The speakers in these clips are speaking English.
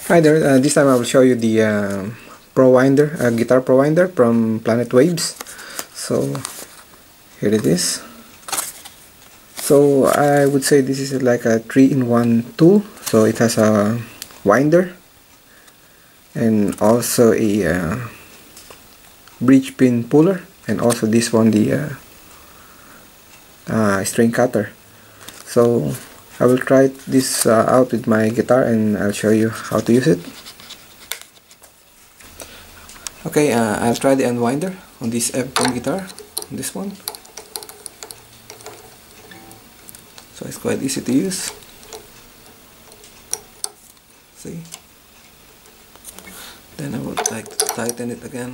Hi there, this time I will show you the Pro Winder, Guitar Pro Winder from Planet Waves. So here it is. So I would say this is like a 3-in-1 tool. So it has a winder and also a bridge pin puller, and also this one, the string cutter. So I will try this out with my guitar and I'll show you how to use it. Okay, I'll try the unwinder on this F1 guitar, this one. So it's quite easy to use. See? Then I would like to tighten it again.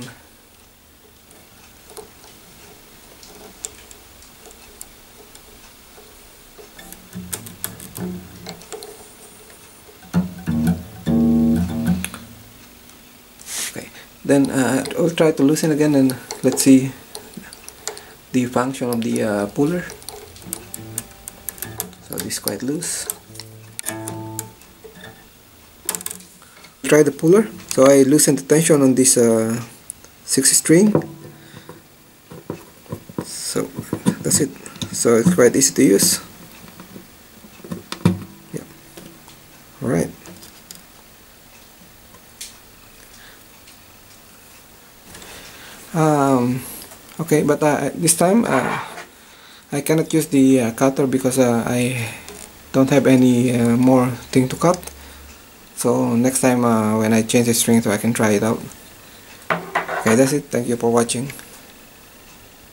Okay, then I'll try to loosen again, and let's see the function of the puller. So this is quite loose. Try the puller. So I loosen the tension on this 6 string. So that's it. So it's quite easy to use. Yeah. Alright. Okay, but this time I cannot use the cutter because I don't have any more thing to cut. So next time when I change the string, so I can try it out. Okay, that's it. Thank you for watching.